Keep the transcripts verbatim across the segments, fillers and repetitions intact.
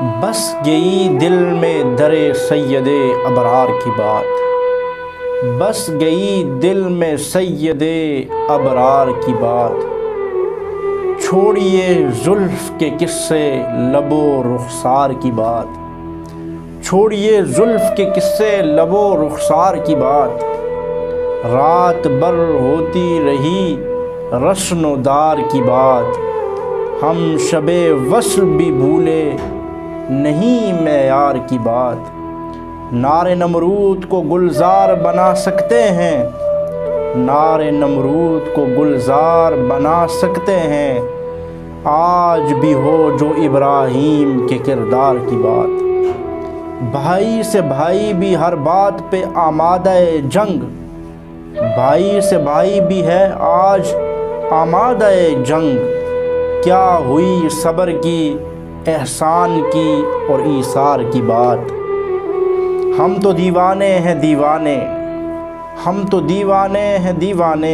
بس گئی دل میں در سید ابرار کی بات، بس گئی دل میں سید ابرار کی بات، چھوڑیے زلف کے قصے لب و رخسار کی بات، چھوڑیے زلف کے قصے لب و رخسار کی بات، رات بھر ہوتی رہی رسن و دار کی بات، ہم شب وصل بھی بھولے نہیں معیار کی بات، نار نمرود کو گلزار بنا سکتے ہیں، نار نمرود کو گلزار بنا سکتے ہیں، آج بھی ہو جو ابراہیم کے کردار کی بات، بھائی سے بھائی بھی ہر بات پہ آمادہ جنگ، بھائی سے بھائی بھی ہے آج آمادہ جنگ، کیا ہوئی صبر کی احسان کی اور ایثار کی بات، ہم تو دیوانے ہیں دیوانے، ہم تو دیوانے ہیں دیوانے،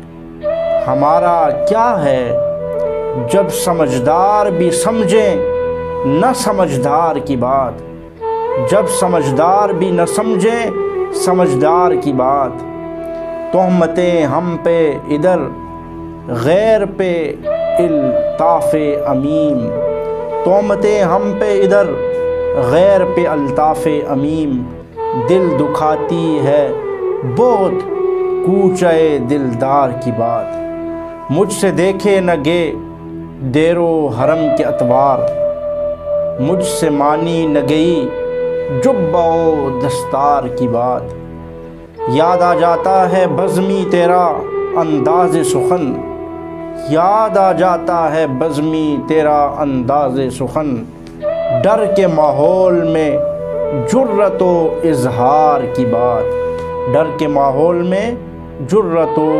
ہمارا کیا ہے جب سمجھدار بھی سمجھیں نہ سمجھدار کی بات، جب سمجھدار بھی نہ سمجھیں سمجھدار کی بات، تہمتیں ہم پہ ادھر غیر پہ الطاف عمیم، تہمتیں ہم پہ ادھر غیر پہ الطاف عمیم، دل دکھاتی ہے بہت کوچے دلدار کی بات، مجھ سے دیکھے نہ گے دیر و حرم کے اتوار، مجھ سے مانی نہ گئی جبہ و دستار کی بات، یاد آ جاتا ہے بزمی تیرا انداز سخن، یاد آ جاتا ہے بزمی تیرا انداز سخن، ڈر کے ماحول میں جرأت و اظہار کی بات، ڈر کے ماحول میں جرأت و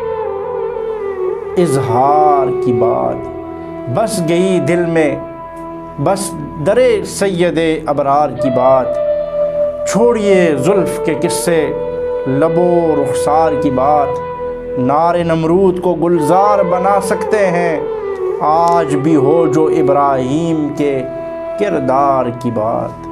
اظہار کی بات، بس گئی دل میں بس در سید ابرار کی بات، چھوڑیے زلف کے قصے لب و رخسار کی بات، نار نمرود کو گلزار بنا سکتے ہیں، آج بھی ہو جو ابراہیم کے کردار کی بات۔